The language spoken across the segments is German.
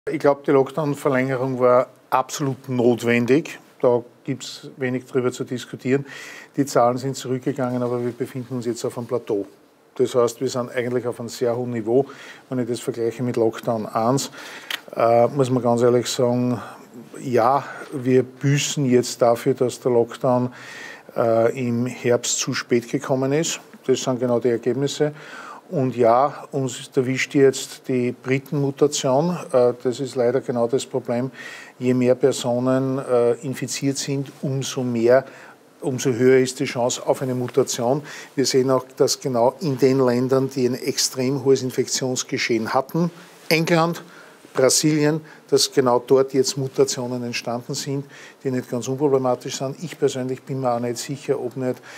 Ich glaube, die Lockdown-Verlängerung war absolut notwendig. Da gibt es wenig darüber zu diskutieren. Die Zahlen sind zurückgegangen, aber wir befinden uns jetzt auf einem Plateau. Das heißt, wir sind eigentlich auf einem sehr hohen Niveau. Wenn ich das vergleiche mit Lockdown 1, muss man ganz ehrlich sagen, ja, wir büßen jetzt dafür, dass der Lockdown im Herbst zu spät gekommen ist. Das sind genau die Ergebnisse. Und ja, uns erwischt jetzt die Britenmutation. Das ist leider genau das Problem. Je mehr Personen infiziert sind, umso höher ist die Chance auf eine Mutation. Wir sehen auch, dass genau in den Ländern, die ein extrem hohes Infektionsgeschehen hatten, England, Brasilien, dass genau dort jetzt Mutationen entstanden sind, die nicht ganz unproblematisch sind. Ich persönlich bin mir auch nicht sicher, ob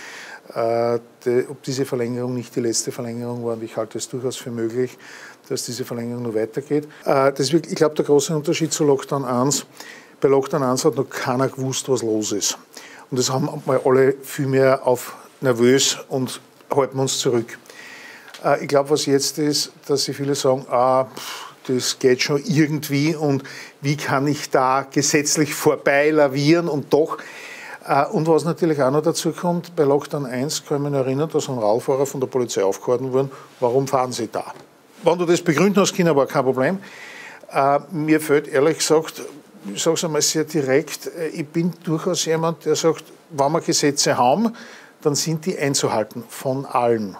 diese Verlängerung nicht die letzte Verlängerung war. Und ich halte es durchaus für möglich, dass diese Verlängerung noch weitergeht. Ich glaube, der große Unterschied zu Lockdown 1, bei Lockdown 1 hat noch keiner gewusst, was los ist. Und das haben wir alle viel mehr auf nervös und halten uns zurück. Ich glaube, was jetzt ist, dass sich viele sagen, das geht schon irgendwie und wie kann ich da gesetzlich vorbei lavieren und doch. Und was natürlich auch noch dazu kommt, bei Lockdown 1 kann ich mich erinnern, dass ein Radfahrer von der Polizei aufgehalten wurde, warum fahren Sie da? Wenn du das begründen hast, Kinder, war kein Problem. Mir fällt ehrlich gesagt, ich sage es einmal sehr direkt, ich bin durchaus jemand, der sagt, wenn wir Gesetze haben, dann sind die einzuhalten, von allen.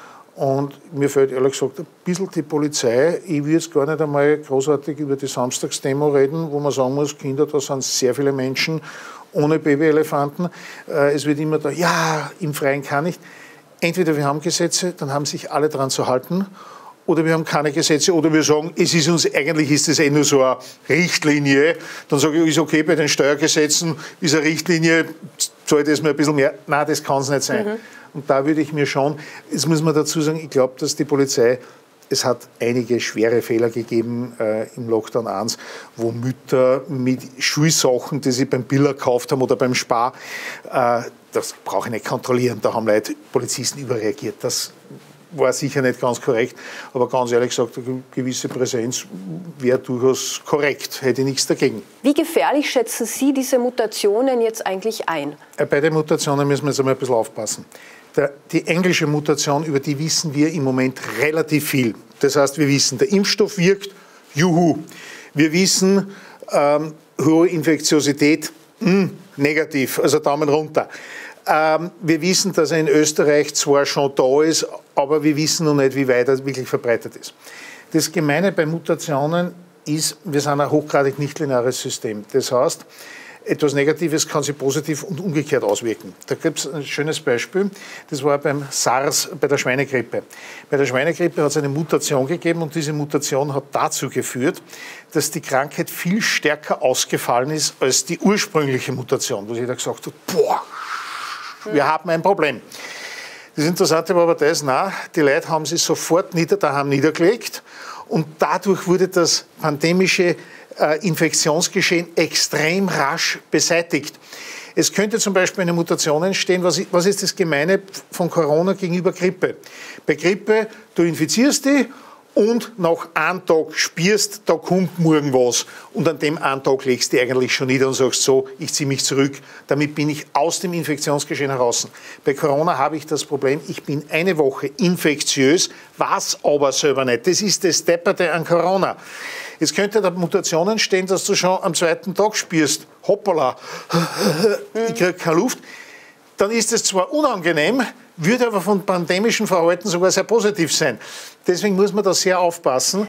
Und mir fällt ehrlich gesagt ein bisschen die Polizei. Ich will jetzt gar nicht einmal großartig über die Samstagsdemo reden, wo man sagen muss, Kinder, da sind sehr viele Menschen ohne Babyelefanten. Es wird immer da, ja, im Freien kann nicht. Entweder wir haben Gesetze, dann haben sich alle daran zu halten, oder wir haben keine Gesetze, oder wir sagen, eigentlich ist es nur so eine Richtlinie. Dann sage ich, ist okay, bei den Steuergesetzen ist eine Richtlinie, zahle ich das mal ein bisschen mehr. Nein, das kann es nicht sein. Und da würde ich mir schon, jetzt muss man dazu sagen, ich glaube, dass die Polizei, es hat einige schwere Fehler gegeben im Lockdown 1, wo Mütter mit Schulsachen, die sie beim Biller gekauft haben oder beim Spar, das brauche ich nicht kontrollieren, da haben Leute, Polizisten überreagiert. Das war sicher nicht ganz korrekt, aber ganz ehrlich gesagt, eine gewisse Präsenz wäre durchaus korrekt, hätte ich nichts dagegen. Wie gefährlich schätzen Sie diese Mutationen jetzt eigentlich ein? Bei den Mutationen müssen wir jetzt einmal ein bisschen aufpassen. Die englische Mutation, über die wissen wir im Moment relativ viel. Das heißt, wir wissen, der Impfstoff wirkt, juhu. Wir wissen, hohe Infektiosität, negativ, also Daumen runter. Wir wissen, dass er in Österreich zwar schon da ist, aber wir wissen noch nicht, wie weit er wirklich verbreitet ist. Das Gemeine bei Mutationen ist, wir sind ein hochgradig nichtlineares System. Das heißt, etwas Negatives kann sich positiv und umgekehrt auswirken. Da gibt es ein schönes Beispiel, das war beim SARS, bei der Schweinegrippe. Bei der Schweinegrippe hat es eine Mutation gegeben und diese Mutation hat dazu geführt, dass die Krankheit viel stärker ausgefallen ist als die ursprüngliche Mutation, wo jeder gesagt hat, boah, wir haben ein Problem. Das Interessante war aber das, die Leute haben sich sofort daheim niedergelegt und dadurch wurde das pandemische Infektionsgeschehen extrem rasch beseitigt. Es könnte zum Beispiel eine Mutation entstehen. Was ist das Gemeine von Corona gegenüber Grippe? Bei Grippe, du infizierst dich und nach einem Tag spürst, da kommt morgen was. Und an dem einen Tag legst du dich eigentlich schon nieder und sagst so, ich ziehe mich zurück. Damit bin ich aus dem Infektionsgeschehen heraus. Bei Corona habe ich das Problem, ich bin eine Woche infektiös, weiß aber selber nicht. Das ist das Depperte an Corona. Jetzt könnte da Mutation entstehen, dass du schon am zweiten Tag spürst, hoppala, ich kriege keine Luft. Dann ist es zwar unangenehm, würde aber von pandemischem Verhalten sogar sehr positiv sein. Deswegen muss man da sehr aufpassen.